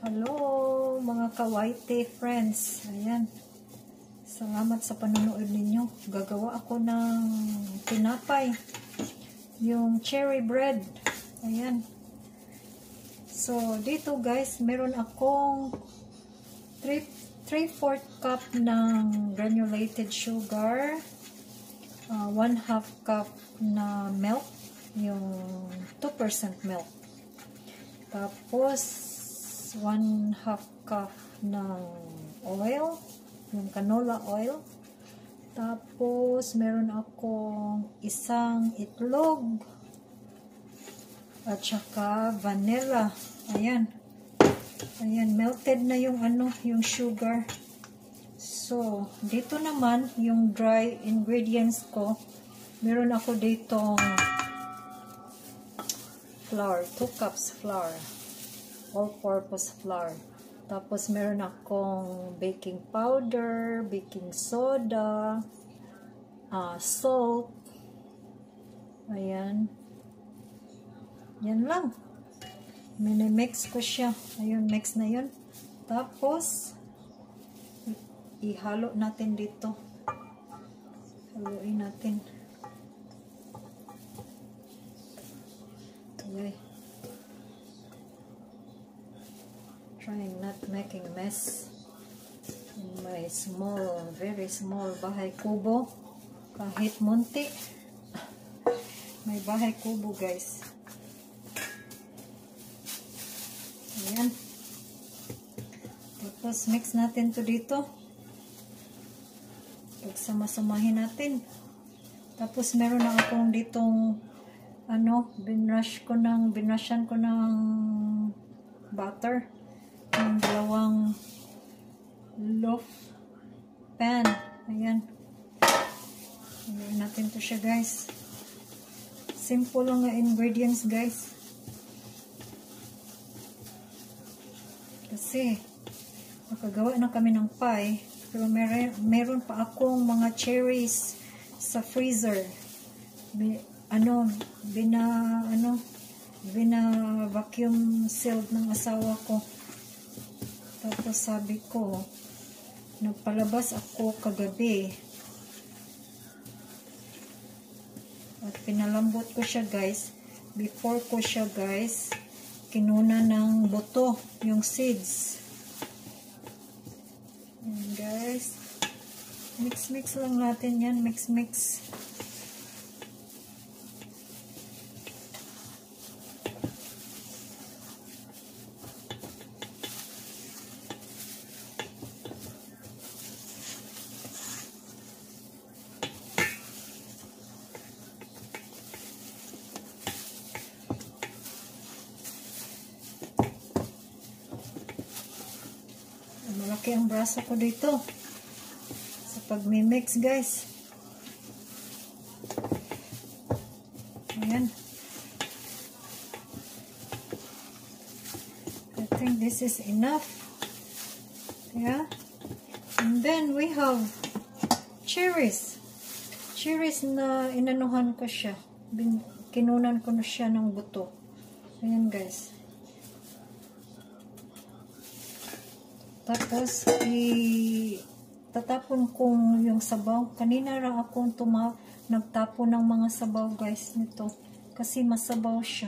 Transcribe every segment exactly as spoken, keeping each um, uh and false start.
Hello mga kawaite friends. Ayan. Salamat sa panonood ninyo. Gagawa ako ng tinapay. Yung cherry bread. Ayan. So, dito guys, meron akong three fourths cup ng granulated sugar. Uh, one half cup na milk. Yung two percent milk. Tapos, one half cup ng oil, yung canola oil. Tapos, meron akong isang itlog at saka vanilla. Ayan. Ayan, melted na yung ano, yung sugar. So, dito naman, yung dry ingredients ko, meron ako ditong flour, two cups flour. All-purpose flour. Tapos, meron akong baking powder, baking soda, uh, salt. Ayan. Yan lang. Minimix ko siya. Ayun, mix na yun. Tapos, ihalo natin dito. Haluin natin. Okay. Trying not making mess in my small, very small bahay kubo. Kahit munti. May bahay kubo guys. Ayan. Tapos mix natin to dito. Pagsama-samahin natin. Tapos meron na akong ditong ano, binrush ko ng, binrushan ko ng butter. Yung dalawang loaf pan. Ayan. Ayan natin to siya guys. Simple lang na ingredients guys. Kasi nakagawa na kami ng pie. Pero meron, meron pa akong mga cherries sa freezer. Bi, ano, bina, ano, bina vacuum sealed ng asawa ko. Tapos sabi ko, nagpalabas ako kagabi. At pinalambot ko siya guys. Before ko siya guys, kinuna ng buto, yung seeds. Ayan guys. Mix-mix lang natin yan. Mix-mix. Malaki ang braso ko dito sa pag-mix guys. Ayan. I think this is enough. Yeah. And then we have cherries. Cherries na inanuhan ko siya. Bin kinunan ko na siya ng buto. Ayan guys. Tapos, itatapon kong yung sabaw. Kanina lang akong tuma nagtapon ng mga sabaw guys nito. Kasi masabaw siya.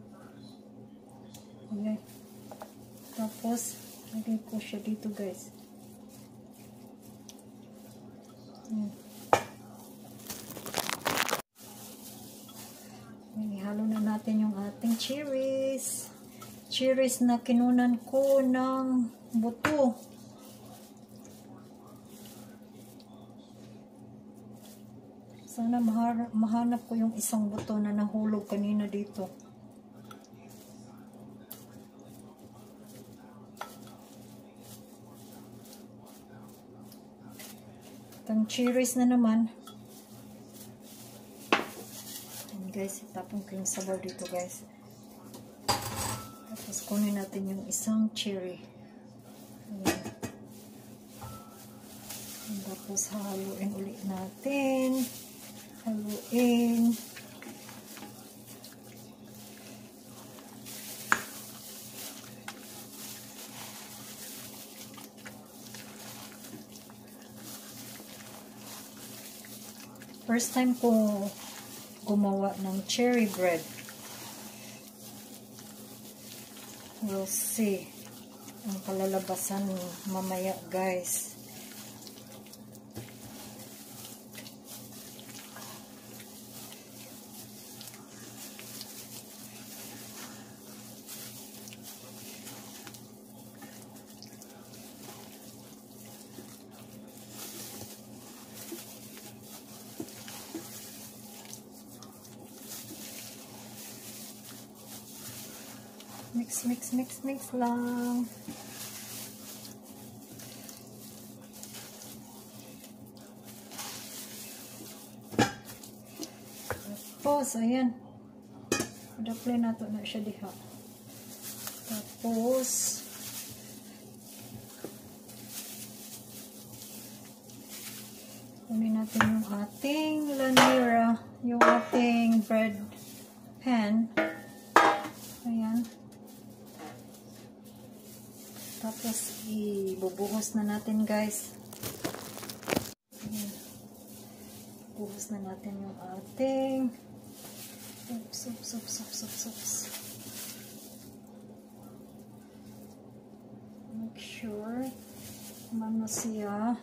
Okay. Tapos, lagay ko siya dito guys. Ayan. Ihalo na natin yung ating cherries. Cherries na kinunan ko ng buto. Sana mahanap ko yung isang buto na nahulog kanina dito. Itong cherries na naman. And guys, itapon ko yung sabaw dito guys. Tapos kunin natin yung isang cherry. Ayan. Tapos haluin ulit natin. Haluin. First time ko gumawa ng cherry bread. We'll see ang kalalabasan mamaya, guys. Mix, mix, mix, mix lang. Tapos, ayan. Daplay na to na siya diha. Tapos, kunin natin yung ating lanera, yung ating bread pan. Ayan. Tapos, ibubuhos na natin, guys. Ayan. Buhos na natin yung ating oops, oops, oops, oops, oops, oops. Make sure mano siya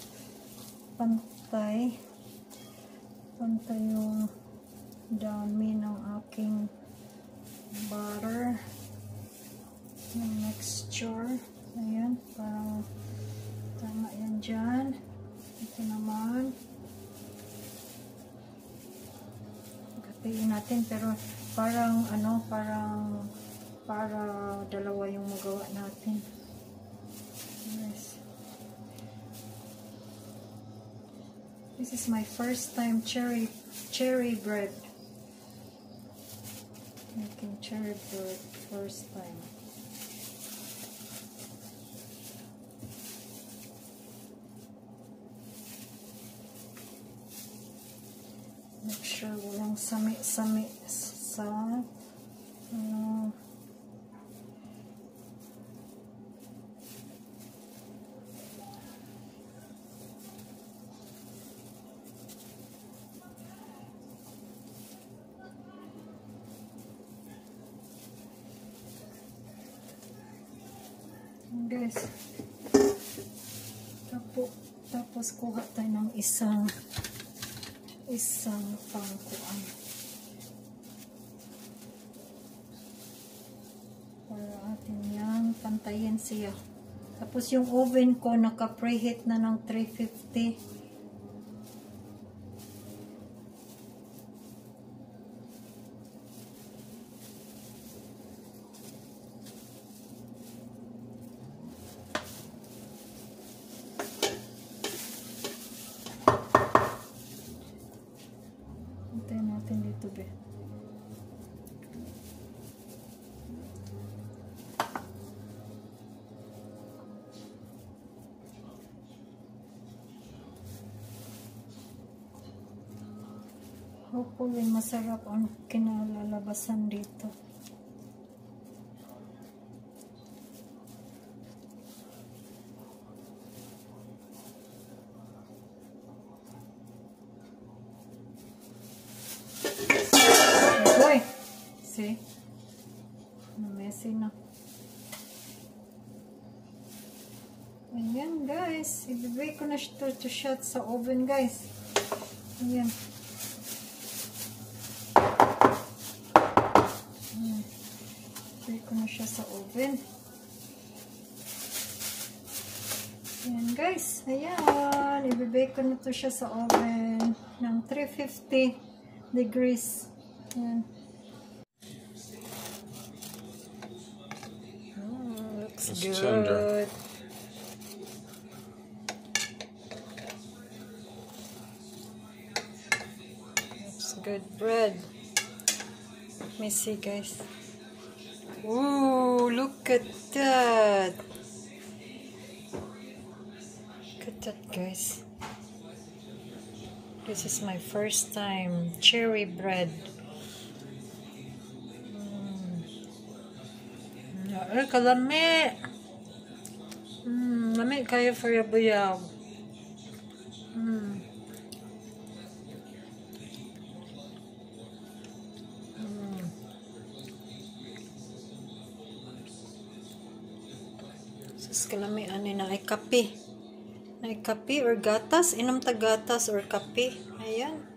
pantay pantay yung dami ng aking butter, yung mixture. Ayan, parang tama yan dyan. Ito naman gatiin natin, pero parang ano, parang para dalawa yung magawa natin. Yes. This is my first time cherry cherry bread. Making cherry bread first time. Make sure walang sami-sami sa ano. Guys, tapos, tapos kuha tayo ng isang isang pangkuan para atin yan pantayin siya. Tapos yung oven ko naka preheat na ng three fifty. Dito be. Hopefully masarap ang kinalalabasan dito. See? Messy na. Ayan, guys. Ibibigay ko na ito to shot sa oven, guys. Ayan. Ayan. Ibibigay ko na siya sa oven. Ayan, guys. Ayan. Ibibigay ko na ito siya sa oven ng three fifty degrees. Ayan. It's good. tender. It's good bread. Let me see, guys. Ooh, look at that. Look at that, guys. This is my first time cherry bread. Ay, kalami. Hmm, lami kayo for yabuyaw. Hmm. Sus kalami ani na ay kape. Na ay kape or gatas, inom ta gatas or kape. Ayan.